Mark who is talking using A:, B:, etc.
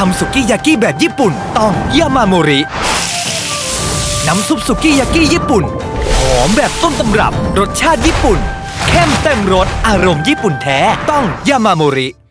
A: ำสุกี้ยากิแบบญี่ปุ่นต้องยามาโมริน้ำซุปสุกี้ยากิญี่ปุ่นหอมแบบต้นตำรับรสชาติญี่ปุ่นเข้มเต็มรสอารมณ์ญี่ปุ่นแท้ต้องยามาโมริ